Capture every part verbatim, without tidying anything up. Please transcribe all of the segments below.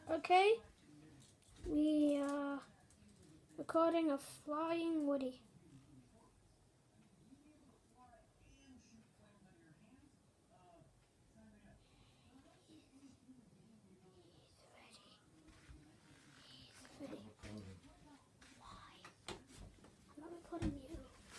Okay, we are recording a Flying Woody. He's ready. He's ready. Why? I'm not recording you.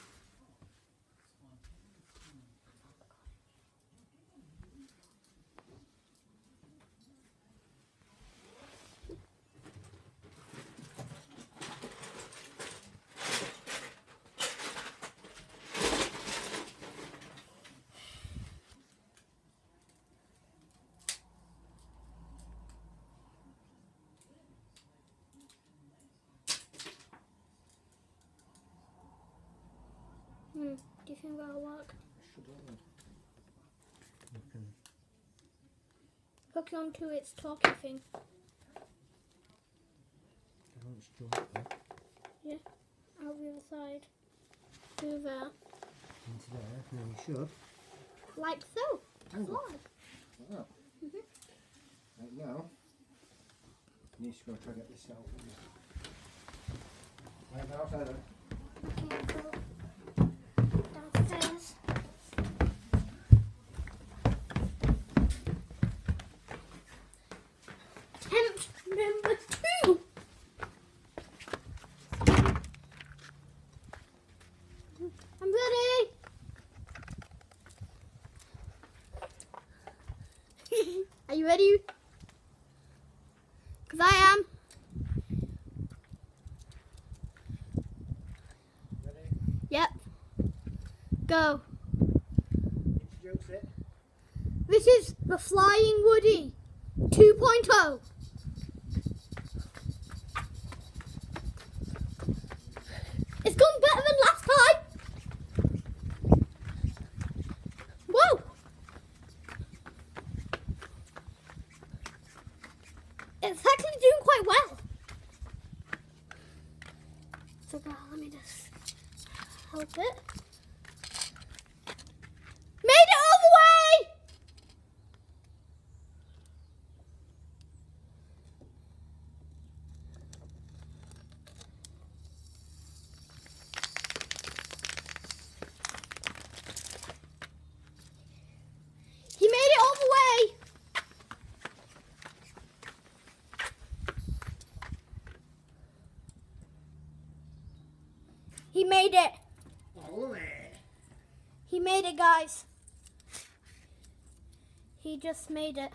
Hmm, do you think that'll work? Should I? You can Hook it onto its talkie thing. down its joint there. Yeah, out the other side. Do that. Into there, and then you should. Like so. Angle. Fly. Like that. Mhm. Right now, you need to go try to get this out. Right outside then. Okay, go downstairs. Attempt number two. I'm ready. Are you ready? Because I am. Ready? Yep. Go. Introduce it. This is the Flying Woody two point oh. It's gone better than last time. Whoa. It's actually doing quite well. So now let me just help it. Made it all the way! He made it all the way! He made it! All the way. He made it, guys. He just made it.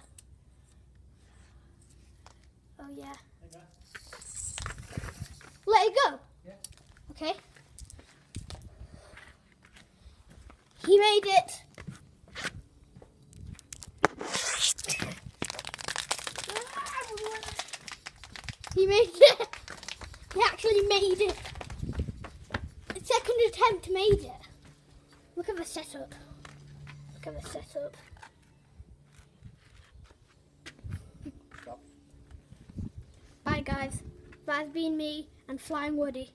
Oh yeah. Okay. Let it go. Yeah. Okay. He made it. He made it. He actually made it. The second attempt made it. Look at the setup. Look at the setup. Stop. Bye guys. That's been me and Flying Woody.